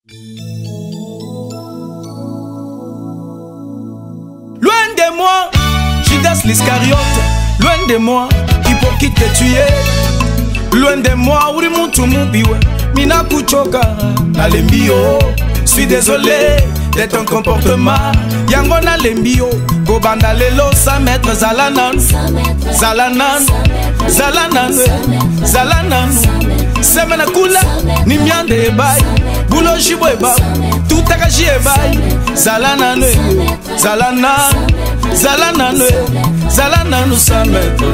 Loin de moi, Judas l'Iscariote. Loin de moi, hypocrite te tuer. Loin de moi, uri mutu mubiwe. Mina kuchoka, nalembio. Suis désolé de ton comportement. Yango nalembio. Gobanda lelo sa maître zalanan. Zalanan. Zalanan. Zalanan. Semena kula, ni miande ebai. Bulo shibo ebai. Tutakashi ebai. Zalanan. Zalanan. Zalanan. Zalanan sa maître.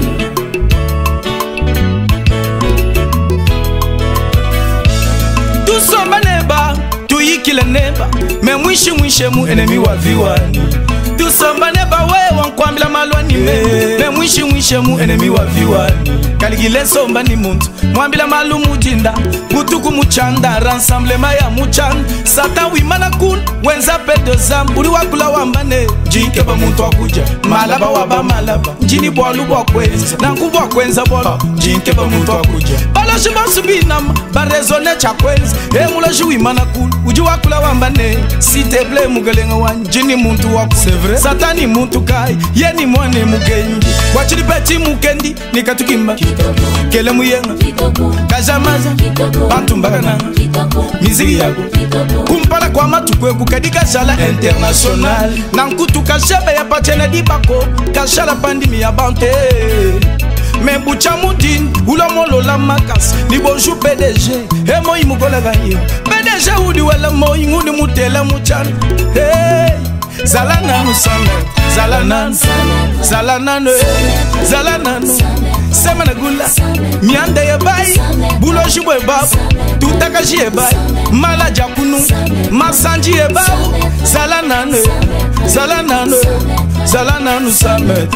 Tusomba neba, tuyikile neba. Me mwishi mu enemi wa viwani. Tusomba neba we wankwambila malwani me mwishi mu enemi wa viwani. Kaligile somba ni muntu mwambila malu mujinda. Kutuku muchanda rassemblement ya muchanda. Satan wimana kun wenza pedo zam. Uri wakula wambane jike ba muntu wakuja. Malaba waba malaba njini bwalu bwa kwenza. Nanku bwa kwenza bwalu jike ba muntu wakuja. Baloshi basubinama barezone cha kwenza. Muloshi wimana kun uji wakula wambane. Si te ple mugelenga wani jini muntu wakuja. C'est vrai? Satani muntu kai yeni mwane mugenji. Wachili peti mukendi nikatukimba. Kele muyenga kajamaza bantu mbagana miziki yako kumpala kwa matukwe kukadika shala international nankutu kashebe ya pachene dibako kashala pandimi ya bante mebucha mudin ulo molo la makas ni bonjour PDG e moyi mukola gaye PDG udi wala moyi ngudi mutela muchan hey zalana musame zalana zalana zalana semana gula miande yebai bulo shibwe babu tutakashi yebai mala jakunu masanji yebabu zalanane zalanane zalananu sameto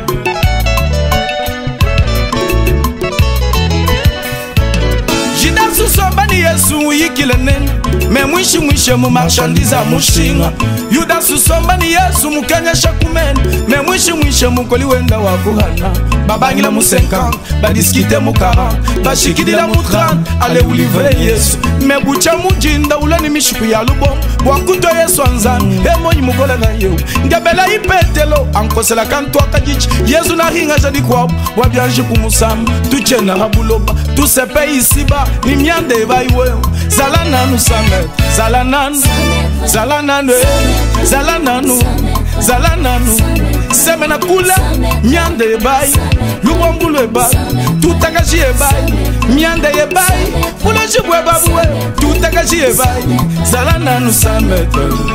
Jidasu sombani Yesu yikile nene me mwishi mu marchandise mushinga Yudasu sombani Yesu mukanya shakumene me mwishi mukoli wenda wakuhana babangila mu 50 badiskite mu 40 bashikidila mu 30 ale ulivre Yesu me bucha mujinda ulani mishiku ya lubom wakuto Yesu anzani monyi mugola na yeu ngabela ipetelo ankosela kanto akajichi Yesu na hinga jadi kwa wabyanji kumusam tuchena habuloba tusepe isiba ni miande baiwe zalananu samet zalananu zalananu zalananu zalananu semena kula miande bai lubombulo bai tutakashi bai miande bai buloshi bwe babwe tutakashi bai zalananu samet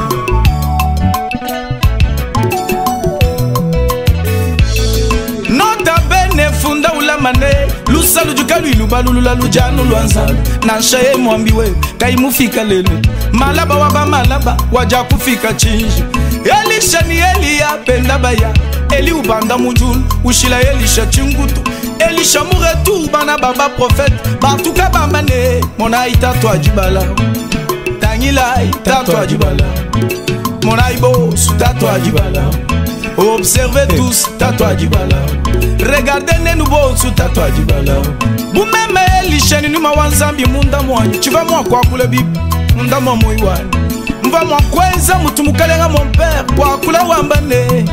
funda ulamane lusalu jukalu ilubalu la lujanu lwanza nanshaye mwambiwe kaimufika lele malaba waba malaba waja kufika chinji Elisha ni Elia penda baya Eli ubanda mujun ushila Elisha chingutu Elisha muretu bana baba prophète batuka bambane mona itatu ajibala tangila itatu ajibala mona ibo sutatu ajibala observez tous tatouage dibala regardez les nouveaux sous tatouage dibala vous même Elisha ni mawanzambi munda mwanyu chiva mwa kwa kula bibi munda mwa moiwani mva mwa kwenza mutumukalenga mon père kwa kula wambane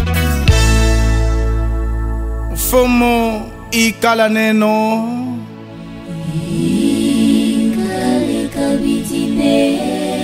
fomo ikala neno ikale kabitine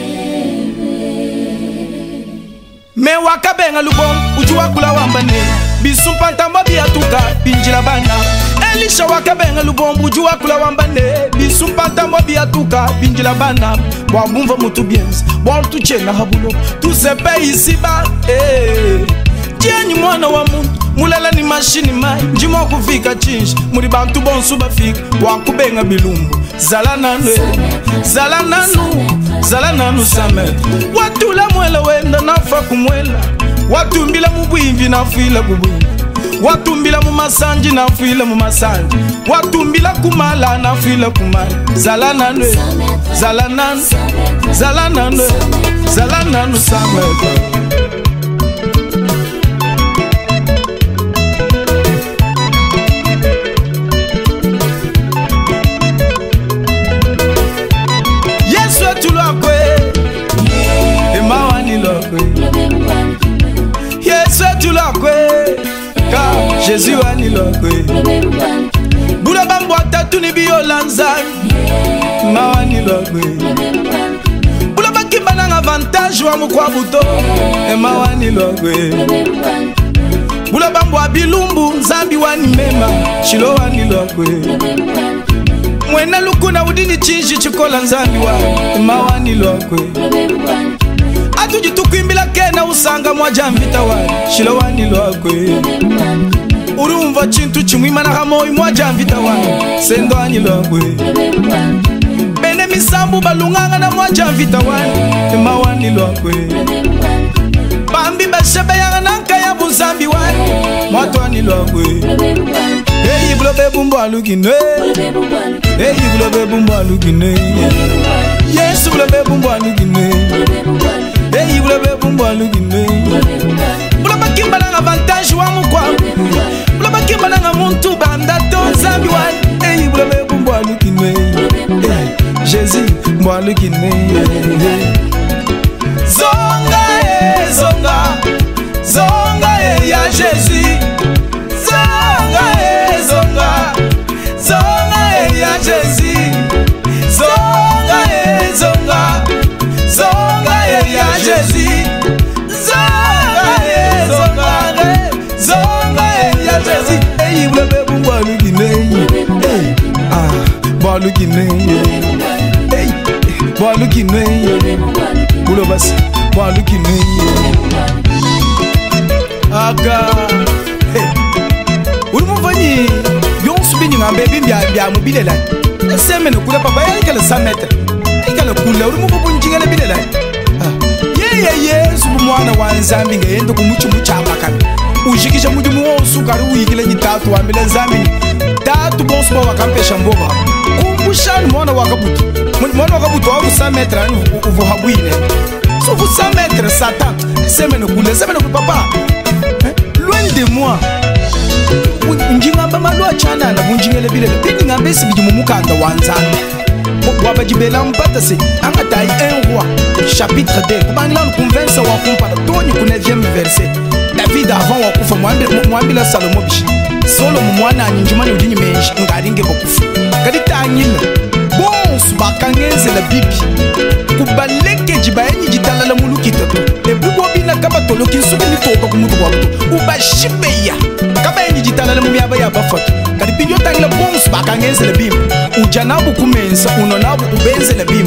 me wakabenga lubom ujua kula wambane bisumpantamba biatuka binjila bana Elisha wakabenga lubom ujua kula wambane bisumpantamba biatuka binjila bana wabumva mutu bienzi watu chena habulo tusepe isiba Jenyi mwana wa muntu mulala ni mashini mai njimo kufika chinji muri bantu bonsu bafika wakubenga bilumbu zalananu zalananu zalananu samet watula mwela wenda nafa kumwela watumbila mubwimvi nafuila kubwimvi watumbila mu masanji nafuila mu masanji watumbila kumala nafuila kumala zalananu zalananu zalananu zalananu samet logwe bula bambo atatu ni biolanza mawani logwe bula bakimba na avantage wa mukwa buto mawani logwe bula bambo abilumbu nzambi wani mema shilo wani logwe mwena lukuna udini chinji chikola nzambi wa mawani logwe atuji tukwimbila kena usanga mwajamvita wani shilo wani logwe urumva chintu chimwima na hamoi mwajamvita wani sendo wani logwe bene misambu balunganga na mwajamvita wani mawani logwe bambi bashebe yanga nanka ya buzambi wani mwatu wani logwe hey bulobe bumbo alugine hey bulobe bumbo alugine yes bulobe bumbo alugine hey bulobe bumbo alugine bulobe kimba na avantage wa mukwa bulobe kimba na muntu banda to zambi wani hey bulobe bumbo alugine Jésus bumbo alugine zonga zonga zonga ya Jésus zonga zonga zonga ya Jésus zonga zonga zonga ya Jésus zonga zonga ya Jésus hey blebe bumbo alugine hey bo alugine hey bo alugine bulo basi bo alugine aga urumuvani yonsu bini ngambe bya mubilela semene kula papa yale 100 metres ikala kula urumuvu bunjingela bilela yesu mwana wa nzambi ngayendo kumuchu muchapa kana ujikisha mudimu wonsu kari uyikile nyitatu wambile nzambi tatu bonsu bawa kampesha mboba kumbushani mwana wakabutu wa 100 metres uvu habwine so vous 100 metres satan semene kula papa loin de moi njingamba malwa chana na bunjingele bilela pindi ngambe sibiji mumukanda wanzana wabajibela mpata se angatai 1 roi chapitre 2 kubangila convaincre wa kumpata toni ku 9e verset David avant wa kufa mwambila Salomo bishi solo mwana njimani udini menshi ngalinge bokufa kadi tanyila bonsu bakangenzela bibi kubaleke jibayeni jitalala mulukita to ebubo bina kaba toloki nsuku ni toka kumutu kwa buto ubashibeya kaba yenyi jitalala mumyaba ya bafatu kadi pinyo tangila bonsu bakangenzela bibi ujanabu kumensa unonabu ubenzela bibi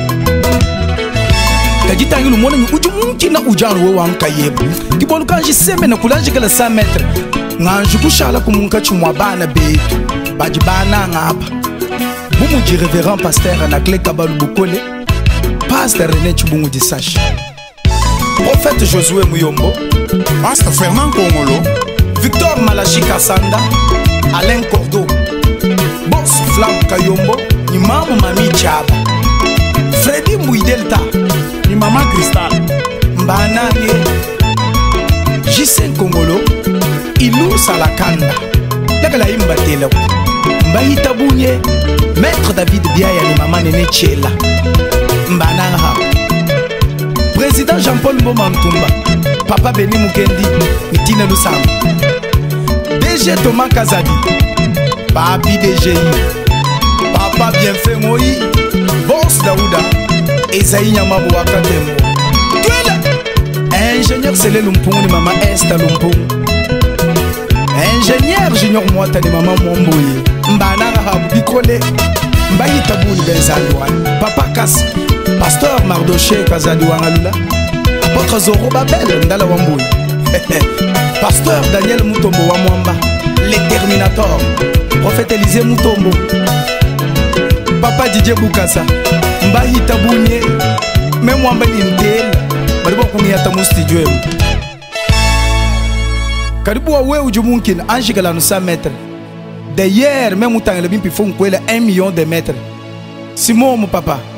kadi tangila umona ni ujumunki na ujanu we wanka yebu kibolu kanji seme na kulanjikala 100 metres nganju kushala kumunka chumwa bana betu bajibana ngapa Bumuji révérend pasteur Anacle Kabalou Bukole, pasteur René Chubungu Disache, prophète Josué Muyombo, pasteur Fernand Kongolo, Victor Malachi Kassanda, Alain Cordo, Boss Flam Kayombo, Imam Mami Chaba, Freddy Mouidelta, Imama Cristal, Mbananye, Jisen Kongolo, Ilou Salakanda, Yakala Imba Telo. Mbahita bunye Maître David Biaya ni mama nene Chela Mbananga Président Jean-Paul Mboma Mtumba Papa Beni Mukendi Mitina Lusamba DG Thomas Kazadi Papi DGI Papa Bienfait Moi Boss Daouda Esaïe Nyamabu Wakatembo Tuela Ingénieur Sele Lumpungu ni mama Esther Lumpungu Ingénieur Junior Mwata ni mama Mwomboye Mbananga habu bikole Mbahita buli benzali wani Papa Kasi Pasteur Mardoché Kazali wangalula Apôtre Zoro Babel Ndala Wamboye Pasteur Daniel Mutombo wa Mwamba L'Eterminator Prophète Élisée Mutombo Papa Didier Bukasa Mbahita bunye Memwamba ni mtela Balibo kuniyata mustidio Karibu wa we ujumunkina anjigala no 100 metres. D'ailleurs, même autant le bimpi font 1 million de mètres. Simon mon papa.